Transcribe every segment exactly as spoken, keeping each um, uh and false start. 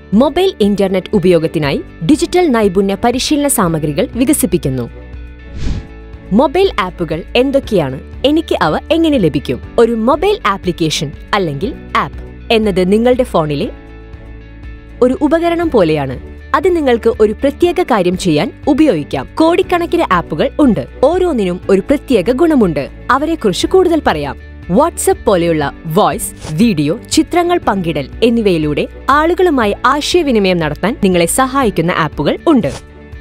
Mobile internet ഉപയോഗത്തിനായി digital നൈപുണ്യ പരിശീലന സാമഗ്രികൾ വികസിപ്പിക്കുന്നു. മൊബൈൽ ആപ്പുകൾ എന്തൊക്കെയാണ്? എനിക്ക് അവ എങ്ങനെ ലഭിക്കും? ഒരു മൊബൈൽ ആപ്ലിക്കേഷൻ അല്ലെങ്കിൽ ആപ്പ് എന്നത് നിങ്ങളുടെ ഫോണിലെ ഒരു ഉപകരണം പോലെയാണ്. അത് നിങ്ങൾക്ക് ഒരു പ്രത്യേക കാര്യം ചെയ്യാൻ ഉപയോഗിക്കാം. കോടിക്കണക്കിന് ആപ്പുകൾ ഉണ്ട്. ഓരോന്നിനും ഒരു പ്രത്യേക ഗുണമുണ്ട്. അവരെക്കുറിച്ച് കൂടുതൽ പറയാം. വാട്സ്ആപ്പ് പോലെയുള്ള വോയിസ്, വീഡിയോ, ചിത്രങ്ങൾ പങ്കിടൽ എന്നിവയിലൂടെ ആളുകളുമായി ആശയവിനിമയം നടത്താൻ നിങ്ങളെ സഹായിക്കുന്ന ആപ്പുകൾ ഉണ്ട്.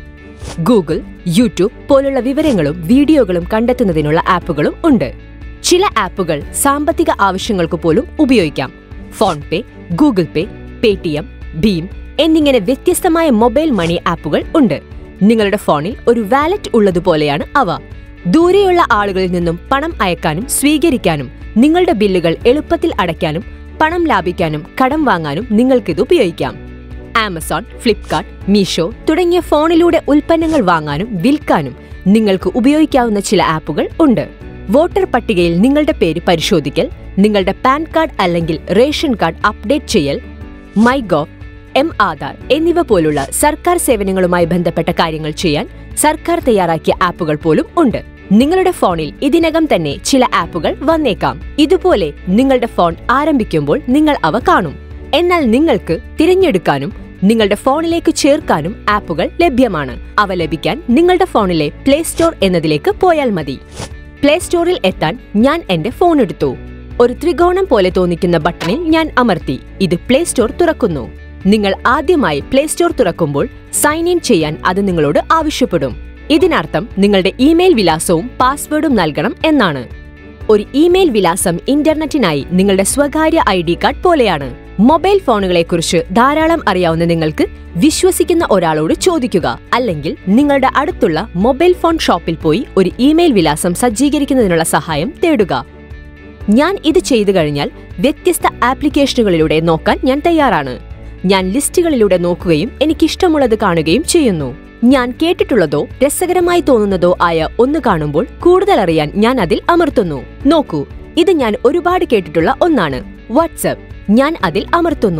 ഗൂഗിൾ, യൂട്യൂബ് പോലുള്ള വിവരങ്ങളും വീഡിയോകളും കണ്ടെത്തുന്നതിനുള്ള ആപ്പുകളും ഉണ്ട്. ചില ആപ്പുകൾ സാമ്പത്തിക ആവശ്യങ്ങൾക്ക് പോലും ഉപയോഗിക്കാം. PhonePe, Google Pay, Paytm, ഭീം എന്നിങ്ങനെ വ്യത്യസ്തമായ മൊബൈൽ മണി ആപ്പുകൾ ഉണ്ട്. നിങ്ങളുടെ ഫോണിൽ ഒരു വാലറ്റ് ഉള്ളതുപോലെയാണ് അവ. ദൂരെയുള്ള ആളുകളിൽ നിന്നും പണം അയക്കാനും സ്വീകരിക്കാനും, നിങ്ങളുടെ ബില്ലുകൾ എളുപ്പത്തിൽ അടയ്ക്കാനും, പണം ലാഭിക്കാനും കടം വാങ്ങാനും നിങ്ങൾക്കിത് ഉപയോഗിക്കാം. ആമസോൺ, ഫ്ലിപ്കാർട്ട്, മീഷോ തുടങ്ങിയ ഫോണിലൂടെ ഉൽപ്പന്നങ്ങൾ വാങ്ങാനും വിൽക്കാനും നിങ്ങൾക്ക് ഉപയോഗിക്കാവുന്ന ചില ആപ്പുകൾ ഉണ്ട്. വോട്ടർ പട്ടികയിൽ നിങ്ങളുടെ പേര് പരിശോധിക്കൽ, നിങ്ങളുടെ പാൻ കാർഡ് അല്ലെങ്കിൽ റേഷൻ കാർഡ് അപ്ഡേറ്റ് ചെയ്യൽ, മൈഗോവ്, എം ആധാർ എന്നിവ പോലുള്ള സർക്കാർ സേവനങ്ങളുമായി ബന്ധപ്പെട്ട കാര്യങ്ങൾ ചെയ്യാൻ സർക്കാർ തയ്യാറാക്കിയ ആപ്പുകൾ പോലും ഉണ്ട്. നിങ്ങളുടെ ഫോണിൽ ഇതിനകം തന്നെ ചില ആപ്പുകൾ വന്നേക്കാം. ഇതുപോലെ നിങ്ങളുടെ ഫോൺ ആരംഭിക്കുമ്പോൾ നിങ്ങൾ അവ കാണും. എന്നാൽ നിങ്ങൾക്ക് തിരഞ്ഞെടുക്കാനും നിങ്ങളുടെ ഫോണിലേക്ക് ചേർക്കാനും ആപ്പുകൾ ലഭ്യമാണ്. അവ ലഭിക്കാൻ നിങ്ങളുടെ ഫോണിലെ പ്ലേ സ്റ്റോർ എന്നതിലേക്ക് പോയാൽ മതി. പ്ലേ സ്റ്റോറിൽ എത്താൻ ഞാൻ എന്റെ ഫോൺ എടുത്തു. ഒരു ത്രികോണം പോലെ തോന്നിക്കുന്ന ബട്ടണിൽ ഞാൻ അമർത്തി. ഇത് പ്ലേ സ്റ്റോർ തുറക്കുന്നു. നിങ്ങൾ ആദ്യമായി പ്ലേ സ്റ്റോർ തുറക്കുമ്പോൾ സൈൻ ഇൻ ചെയ്യാൻ അത് നിങ്ങളോട് ആവശ്യപ്പെടും. ഇതിനർത്ഥം നിങ്ങളുടെ ഇമെയിൽ വിലാസവും പാസ്വേഡും നൽകണം എന്നാണ്. ഒരു ഇമെയിൽ വിലാസം ഇന്റർനെറ്റിനായി നിങ്ങളുടെ സ്വകാര്യ ഐ ഡി കാർഡ് പോലെയാണ്. മൊബൈൽ ഫോണുകളെക്കുറിച്ച് ധാരാളം അറിയാവുന്ന നിങ്ങൾക്ക് വിശ്വസിക്കുന്ന ഒരാളോട് ചോദിക്കുക, അല്ലെങ്കിൽ നിങ്ങളുടെ അടുത്തുള്ള മൊബൈൽ ഫോൺ ഷോപ്പിൽ പോയി ഒരു ഇമെയിൽ വിലാസം സജ്ജീകരിക്കുന്നതിനുള്ള സഹായം തേടുക. ഞാൻ ഇത് ചെയ്തു കഴിഞ്ഞാൽ വ്യത്യസ്ത ആപ്ലിക്കേഷനുകളിലൂടെ നോക്കാൻ ഞാൻ തയ്യാറാണ്. ഞാൻ ലിസ്റ്റുകളിലൂടെ നോക്കുകയും എനിക്കിഷ്ടമുള്ളത് കാണുകയും ചെയ്യുന്നു. ഞാൻ കേട്ടിട്ടുള്ളതോ രസകരമായി തോന്നുന്നതോ ആയ ഒന്ന് കാണുമ്പോൾ കൂടുതൽ അറിയാൻ ഞാൻ അതിൽ അമർത്തുന്നു. നോക്കൂ, ഇത് ഞാൻ ഒരുപാട് കേട്ടിട്ടുള്ള ഒന്നാണ്. വാട്സ്ആപ്പ്. ഞാൻ അതിൽ അമർത്തുന്നു.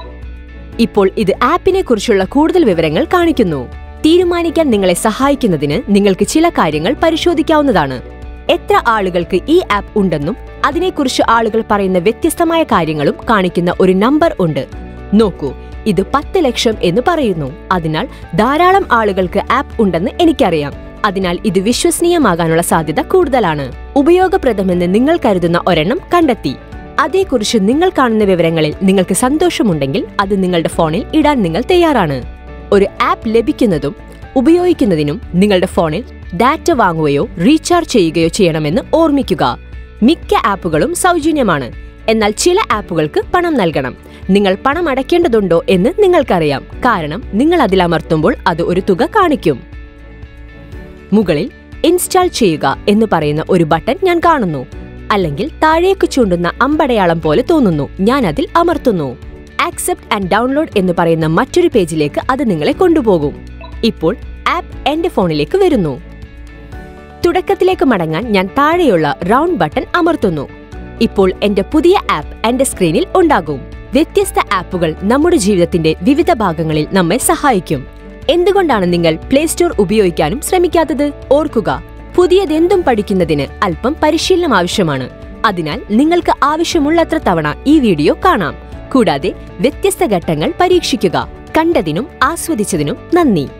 ഇപ്പോൾ ഇത് ആപ്പിനെ കുറിച്ചുള്ള കൂടുതൽ വിവരങ്ങൾ കാണിക്കുന്നു. തീരുമാനിക്കാൻ നിങ്ങളെ സഹായിക്കുന്നതിന് നിങ്ങൾക്ക് ചില കാര്യങ്ങൾ പരിശോധിക്കാവുന്നതാണ്. എത്ര ആളുകൾക്ക് ഈ ആപ്പ് ഉണ്ടെന്നും അതിനെക്കുറിച്ച് ആളുകൾ പറയുന്ന വ്യത്യസ്തമായ കാര്യങ്ങളും കാണിക്കുന്ന ഒരു നമ്പർ ഉണ്ട്. നോക്കൂ, ഇത് പത്ത് ലക്ഷം എന്ന് പറയുന്നു. അതിനാൽ ധാരാളം ആളുകൾക്ക് ആപ്പ് ഉണ്ടെന്ന് എനിക്കറിയാം. അതിനാൽ ഇത് വിശ്വസനീയമാകാനുള്ള സാധ്യത കൂടുതലാണ്. ഉപയോഗപ്രദമെന്ന് നിങ്ങൾ കരുതുന്ന ഒരെണ്ണം കണ്ടെത്തി. അതേക്കുറിച്ച് നിങ്ങൾ കാണുന്ന വിവരങ്ങളിൽ നിങ്ങൾക്ക് സന്തോഷമുണ്ടെങ്കിൽ അത് നിങ്ങളുടെ ഫോണിൽ ഇടാൻ നിങ്ങൾ തയ്യാറാണ്. ഒരു ആപ്പ് ലഭിക്കുന്നതും ഉപയോഗിക്കുന്നതിനും നിങ്ങളുടെ ഫോണിൽ ഡാറ്റ വാങ്ങുകയോ റീചാർജ് ചെയ്യുകയോ ചെയ്യണമെന്ന് ഓർമ്മിക്കുക. മിക്ക ആപ്പുകളും സൗജന്യമാണ്. എന്നാൽ ചില ആപ്പുകൾക്ക് പണം നൽകണം. നിങ്ങൾ പണം അടയ്ക്കേണ്ടതുണ്ടോ എന്ന് നിങ്ങൾക്കറിയാം, കാരണം നിങ്ങൾ അതിൽ അമർത്തുമ്പോൾ അത് ഒരു തുക കാണിക്കും. മുകളിൽ ഇൻസ്റ്റാൾ ചെയ്യുക എന്ന് പറയുന്ന ഒരു ബട്ടൺ ഞാൻ കാണുന്നു. അല്ലെങ്കിൽ താഴേക്ക് ചൂണ്ടുന്ന അമ്പടയാളം പോലെ തോന്നുന്നു. ഞാൻ അതിൽ അമർത്തുന്നു. ആക്സെപ്റ്റ് ആൻഡ് ഡൗൺലോഡ് എന്ന് പറയുന്ന മറ്റൊരു പേജിലേക്ക് അത് നിങ്ങളെ കൊണ്ടുപോകും. ഇപ്പോൾ ആപ്പ് എന്റെ ഫോണിലേക്ക് വരുന്നു. തുടക്കത്തിലേക്ക് മടങ്ങാൻ ഞാൻ താഴെയുള്ള റൗണ്ട് ബട്ടൺ അമർത്തുന്നു. ഇപ്പോൾ എന്റെ പുതിയ ആപ്പ് എന്റെ സ്ക്രീനിൽ ഉണ്ടാകും. വ്യത്യസ്ത ആപ്പുകൾ നമ്മുടെ ജീവിതത്തിന്റെ വിവിധ ഭാഗങ്ങളിൽ നമ്മെ സഹായിക്കും. എന്തുകൊണ്ടാണ് നിങ്ങൾ പ്ലേ സ്റ്റോർ ഉപയോഗിക്കാനും ശ്രമിക്കാത്തത്? ഓർക്കുക, പുതിയതെന്തും പഠിക്കുന്നതിന് അല്പം പരിശീലനം ആവശ്യമാണ്. അതിനാൽ നിങ്ങൾക്ക് ആവശ്യമുള്ളത്ര തവണ ഈ വീഡിയോ കാണാം. കൂടാതെ വ്യത്യസ്ത ഘട്ടങ്ങൾ പരീക്ഷിക്കുക. കണ്ടതിനും ആസ്വദിച്ചതിനും നന്ദി.